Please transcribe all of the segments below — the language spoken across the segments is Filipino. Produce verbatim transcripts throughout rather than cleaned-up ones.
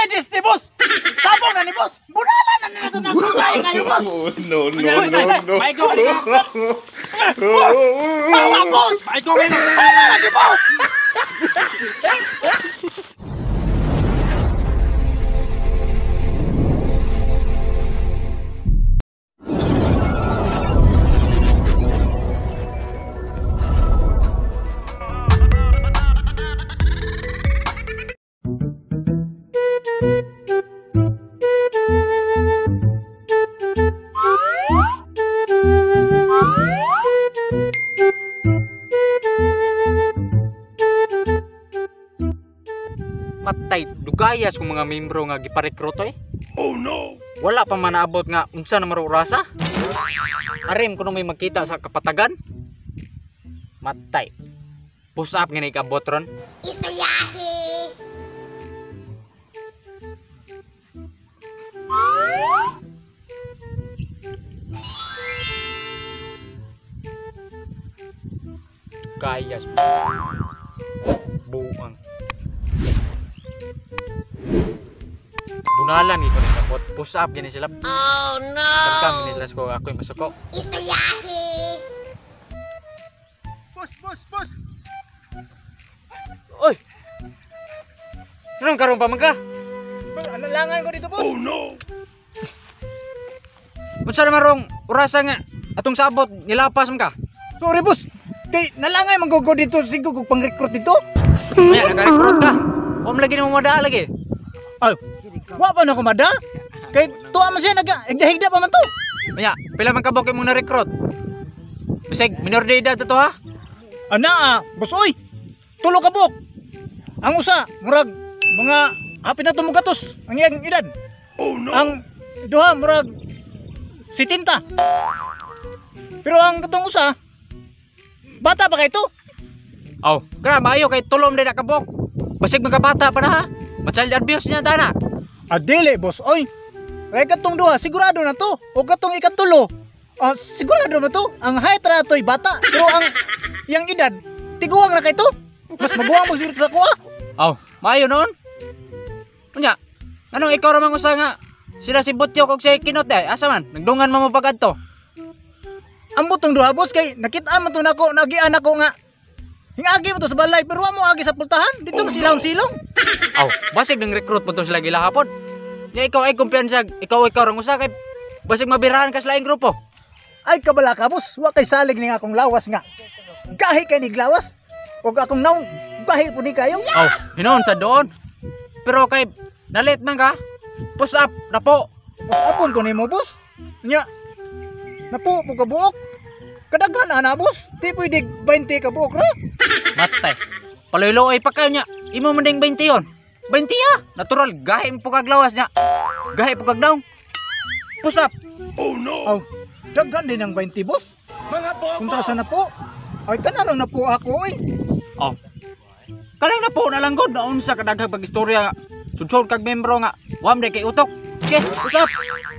ladies ni boss. Sabong na ni boss. Bunala na nila ito na kusay kayo boss. No, no, no, no. May ko rin. Tawa boss. May ko rin. Tawa na ni boss. Matay, dugayas kung mga membro nga giparekrut eh. Oh no. Wala pa man naabot nga unsa na marurasa. Arim kuno may makita sa kapatagan. Matay. Push up ngani ka botron. Istoryahe. Gayas. Buang. Bunalan ito rin kapot. Push up gini sila. Oh no. Pagka minitras ko ako yung masuko. Istoryahe. Boss, boss, boss. Oy! Anong karoon pa man ka? Nalangan ko dito boss. Oh no. Unsa naman rong urasa nga atong sabot nilapas man ka? Sorry boss. Kay nalangay manggugo dito sigo kog pang-recruit dito. Maya nag-recruit ka. Om lagi ni mo mada lagi. Ay, wa pa na ko mada. Kay tuwa man siya nag-higda pa man to. Maya, pila man ka bok imong na-recruit? Bisig minor de edad to ha? Ana, ah, boss oy. Tulo ka bok. Ang usa murag mga hapit na tumugatos ang iyang edad. Oh no. Ang duha murag sitinta. Pero ang katong usa bata pa kay to. Aw, kra maayo kay tulom de na ka bok. Basig mga bata pa na ha. Child abuse niya dana. Adili boss oy. Kay katong duha sigurado na to. O katong ikatulo. Ah, sigurado na to. Ang height ra to'y bata. Pero ang iyang edad tiguwang na kay to. Mas maguwang mo siguro sa kuha. Aw, maayo noon. Unya, anong ikaw ra man usa nga sila si Butyo kog si Kinot eh. Asa man? Nagdungan man mo pagadto. Ang butong duha boss kay nakita man to nako nagian ako nga. Hingagi mo to sa balay pero wa mo agi sa pultahan. Dito mo silong-silong. Aw, basig nang recruit mo to sila gilahapon. Nya ikaw ay kumpiyansa, ikaw ikaw rang usa kay basig mabirahan ka sa laing grupo. Ay kabala ka boss, wa kay salig ni akong lawas nga. Gahi kay ni lawas. Og akong naong gahi po ni kayo. Aw, hinon sa doon. Pero kay nalit man ka. Push up na po. Boss apon ko nimo boss. Nya. Napo po ka buok. Kadaghan ana boss. Di pwede twenty ka buok ra. Matay. Paloy-loy pa kayo nya. Imo man ding twenty yon. twenty ah. Natural gahi mo po kag lawas nya. Gahi po kag daw. Push up. Oh no. Aw, daghan din ang twenty boss. Mga bobo. Kuntra sa na po. Ay kanarang na po ako oy. Oh. Kalang na po na lang god naon sa kadaghang pagistorya nga. Sudsod kag membro nga. Wam de kay utok. Okay, push up.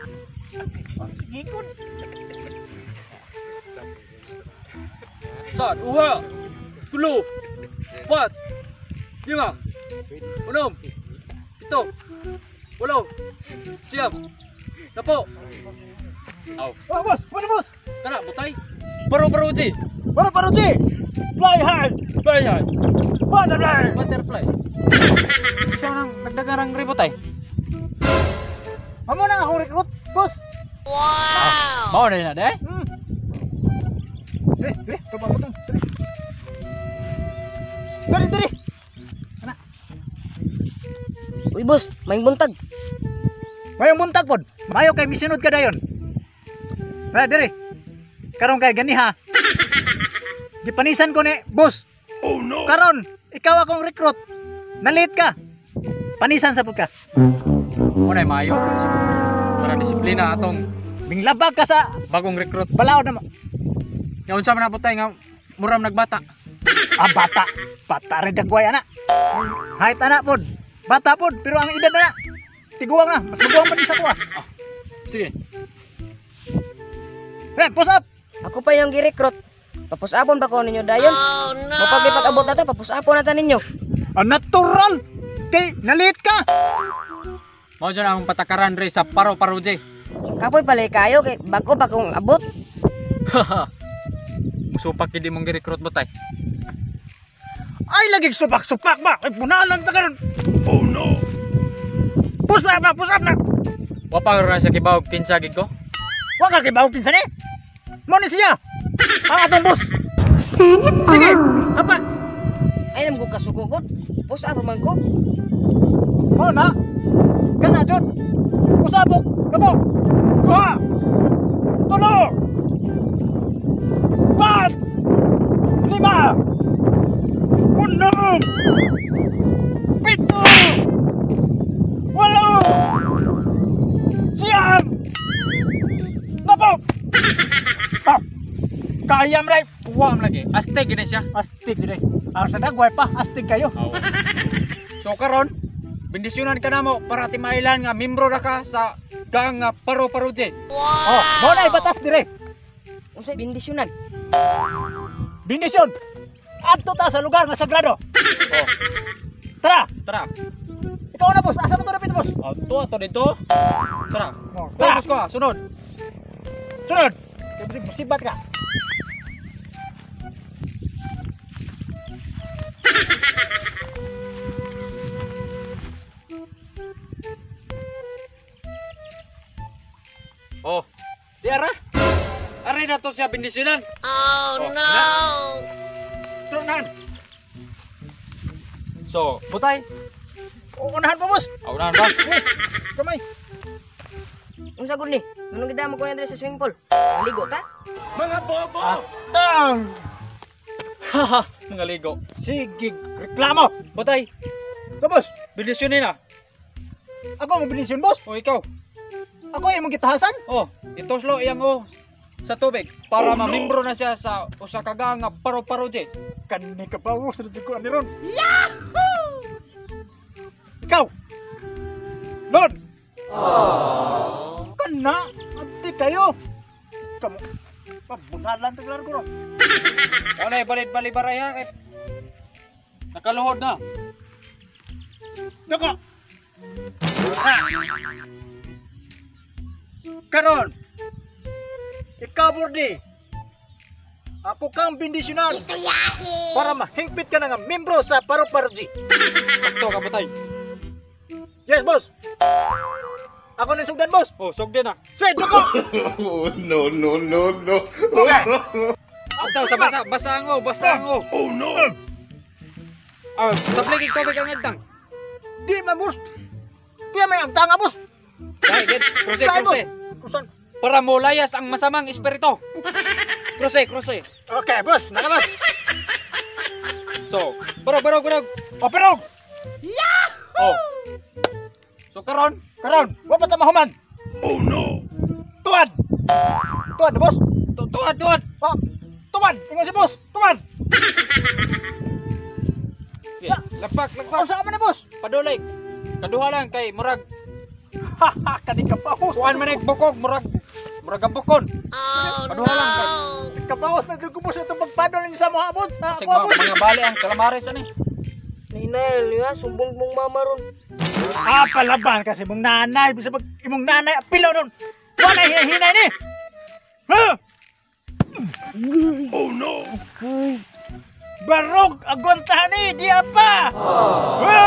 Ikot. Sat, uha. Tulo. Empat. Lima. Enam. Ito. Walo. Siyam. Napo. Aw. Oh boss, ano boss? Tara, butay. Paru-paru ji. Para para ji. Fly high. Fly high. Butterfly. Butterfly. Isa nang nagdagarang ribotay. Amo na akong recruit, boss. Wow. Mau na na deh. Hmm. Dire, dire, coba potong. Dire. Dire, dire. Ana. Uy boss, maing buntag. Mayong buntag pod. Mayo kay misunod ka dayon. Ra dire. Karon kay gani ha. Gipanisan ko ni boss. Oh no. Karon, ikaw akong recruit. Nalit ka. Panisan sa pud ka. Unay mayo. Para disiplina atong Minglabag ka sa bagong recruit. balaod na. Nya unsa man naputay nga muram nagbata. Ah, bata. Bata rin dagway ana. Kahit anak pod. Bata pod, pero ang edad na. Tiguwang na. Mas maguwang pa din sa kuha. Sige. Eh, push up. Ako pa yung gi-recruit. Papusapon pa ko ninyo dayon. Oh no. Mapagipag-abot natin, papusapon natin ninyo. Ah, natural. Kay, nalit ka. Mao dyan ang patakaran dre sa paro-paroje. Kapoy pala kayo kay bago pa kong abot. Musupak hindi mong gi-recruit butay. Ay lagi supak-supak ba? Ay punalan ta karon. Oh no! Push na ba, push up na. Wa pa ra sa kibawog kinsa gid ko. Wa ka kibaw pinsan eh. Mo ni siya. Ang atong boss. Sige, apa? Ay nam ko kasugugod. Push up man ko. Mo na. Kana jud. Usabog, kamo. Duha. Tulo. Pat. Lima. Unom. Pito. Walo. Siyam. Napok. Ah. Kaya mray. Wa am lagi. Astig gini siya. Astig dire. Ang sa dagway pa, astig kayo. Oh. So karon, bendisyonan ka namo para timailan nga membro ra ka sa gang nga paro-paroje. Oh, mo na ibatas dire. Unsay bendisyonan? Bendisyon. Adto ta sa lugar nga sagrado. Oh, Tara, tara. ikaw na boss. Asa mo to dapit boss? Oh, to ato dito. Tara. Oh, Tara, tara. ko, sunod. Sunod. Kasi musibat ka. Oh, di ara. Ari na to siya bendisyonan. Oh Oh, no! Tunan. So, butay. Unahan pa boss. Aunahan ba? Kamay. Unsa gud ni? Nganong gidamo ko na diri sa swimming pool? Ligo ta? Mga bobo! Tang. Haha, mga ligo. Sige, reklamo. Butay, Ito boss. bendisyonin na. Ako ang bendisyon boss. O ikaw. Ako ay mong gitahasan. Oh, itoslo iyang o sa tubig para Oh, no. mamembro na siya sa usa ka gang nga paro-paroje. Kani ka pa boss. Radyo ko aniron. Yahoo! Ikaw. Lord. Oh. Kana. Ante kayo. Kamu. Pabunalan ta ko ron. Ano eh, balit-bali baray ha kay nakaluhod na. Dako. Karon. Ikaw Bordi. Ako kang bendisyonan Istoryahin! para mahingpit ka na nga membro sa Paro-Paroji. Sakto ka butay. Yes, boss. Ako nang sugdan, boss. Oh, sugdi na. Sweet, dako. Oh no no no no! Okay. Agtaw sa basa, basango, basango. Oh no! Ah, sablig ikaw tubig ang agtang. Di man, boss. Kaya may ang tanga, boss. Dai, gid, kruse, Kaya, boss. kruse. Kusan? Para mo layas ang masamang espiritu. Kruse, kruse. Okay, boss. Nakalas. So, barog, barog, barog. O, pero, Oh. So karon, karon, wa pa ta mahuman. Oh no! Tuwan. Tuwan, boss. tu- tuwad, tuwad. Oh, tuwan. Ingon si boss. Tuwan. Okay, Lagpak, Ang lagpak. saan man ni boss? Padulig. Kaduha lang kay murag Haha, kani ka pa, boss. kuan man ig bukog, murag murag ang bukon. Oh Paduha lang kay no! Kapawas na ko boss itong pagpadol ni sa mga boss. Ha, kasi ako, mga, boss. mga bali ang kalamares ani. Ninay, liya sumbong mong mama ron. Ah, palaban kasi mong nanay. Bisa pag imong nanay, pilaw nun. Wala hinay-hinay ni. Ha? Oh no! Barog, agontahan ni, di apa. Ha?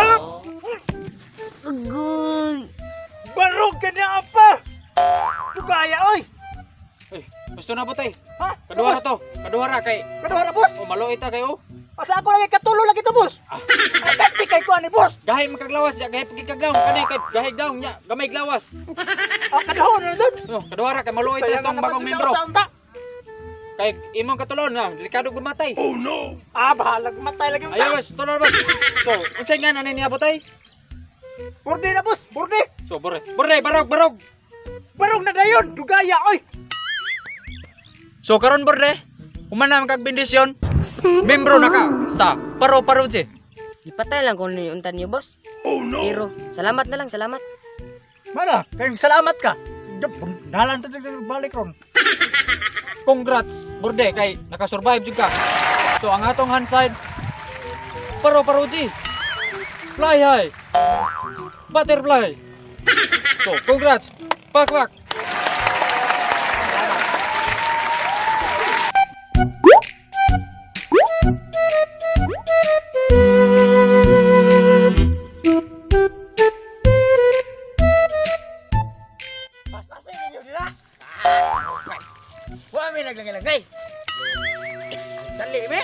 Barog ka di apa. Tugaya, oy. Eh, gusto na butay. Ha? Kaduha ra to. Kaduha ra kay Kaduha na, boss. oh maluit ta kayo. Asa ako lagi katulo lagi to, boss. Ay, kasi kay ko ni boss. Gahay magkaglawas ya, gahay pagkaglaw kani kay gahay daw nya, gamay glawas. Ah, kadahon na dun. No, kaduha ra kay maluit ta tong bagong membro. Kay imong katulon na, delikado gumatay. Oh no! Ah, bahala matay lagi mo. Ayo, boss, tulor boss. So, unsay nga nani niya butay? Burde na, boss. Burde. So, bore. Bore, barog, barog. Barog na dayon. Dugaya, oy. So, karon borde, humana man kag bendisyon. Membro na ka sa Paro-Paroje. Ipatay lang ko ni untan niyo, boss. Oh no! Pero salamat na lang, salamat. Mana, kayong salamat ka. Dalan ta balik ron. Congrats, burde kay nakasurvive jud ka. So, ang atong hand side Paro-Paroje. Fly high. Butterfly. So, congrats. Pak, pak. Wah, may naglagay-lagay. Dali, be.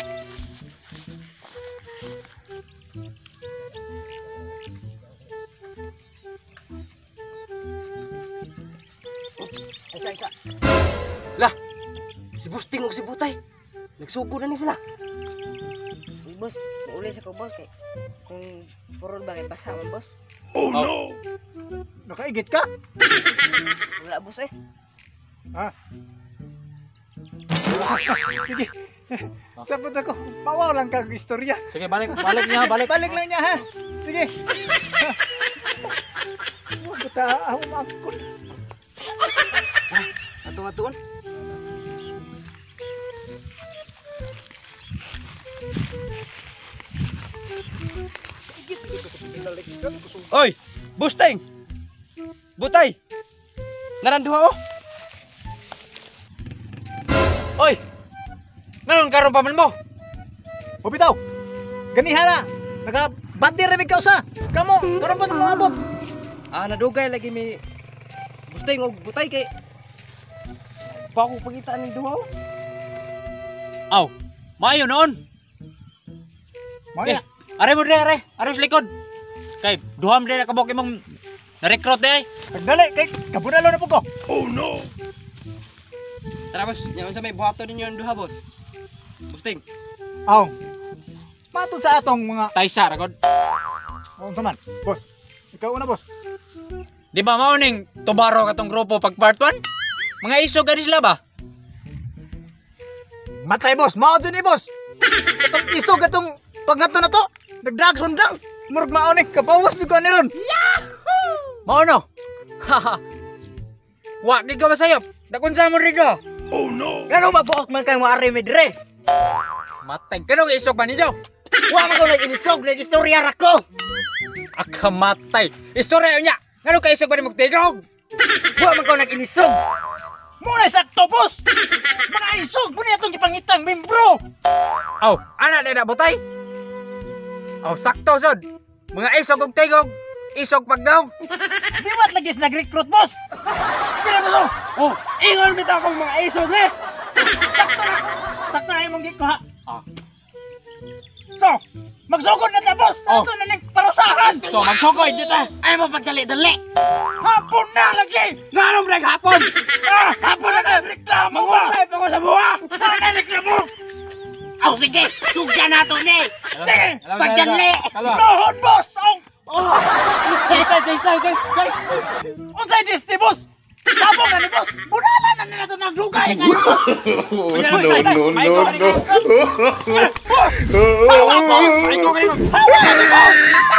Oops, isa-isa. Lah, Si Busting o si Butay. Nagsugo na ni sila. Uy, boss. Maulay sa ko, boss. Kay, kung purol ba kay basa man, boss? Oh no! Nakaigit ka? Wala, boss eh. Ha? Sige. Sabot ako. Pawaw lang kang istorya. sige balik, balik niya, balik. Balik lang niya ha. Sige. Huwag kita humangkot. Atung-atuon. Oy, Busting. Butay. Naranduha oh. Oy. Nanon karon pa man mo? O bitaw. Ganiha na. Naka-bandi rin ikaw sa. Kamo, karon pa mo abot. Ah, nadugay lagi mi Busting o Butay kay pa ko pagitaan ni duha. Aw, maayo noon. Maya. Are mo dire, are. Are sa likod. Kay duham dire kabok imong na-recruit day. Pagdali kay kabunalo na po ko. Oh no! Tara, boss. Yan sa may buhato ninyo ang duha, boss. Busting. Aw. Matod sa atong mga Taysa ragod. Aw saman. Boss. Ikaw una, boss. Di ba mao ning tubaro katong grupo pag part one? Mga isog gani sila ba? Matay, boss. Mao din ni boss. Itong isog atong pagnato na to. Nagdrag sundang. Murag mao ni kapawas ni ko ni ron. Mao no. Haha. Wa di ka masayop. Dakon sa mo rido. Oh no! Kano ba buok man kay mo ari mi dire? Matay kanong isog ba ninyo? Wa man ko nag inisog, nag istorya ra ko. Akamatay. Istorya niya. Ngano ka isog ba ni magtigog? Wa man ko nag inisog. Muna sakto, boss. Mga isog muna atong gipangitang membro. Aw, ana na butay. Aw, sakto sod. Mga isog og tigog. Isog pagdaw. Diwat lagi sa nag-recruit, boss. Kaya mo to. Oh, ingon bitaw kong mga isog eh. Sakto na imong giko ha. Ah. So, magsugod na ta, boss. Oh. Ato na ning parusahan. So, magsukoy dito. Ay mo pagdali-dali. Hapon na lagi. Nganong break hapon? Ah, hapon na ka. Reklamo ba? Ay, pa ko sa buwa. Ano reklamo? Aw sige, sugya na to ni. Sige, pagdali. Nohon, boss. Oh, Jaysa, jaysa, jaysa. unsay disti, boss? Sabo nga ni boss. Bunala na nila to nagdugay nga. Oh no no no no! Hawa ko. Ay ko kayo. Hawa ni boss.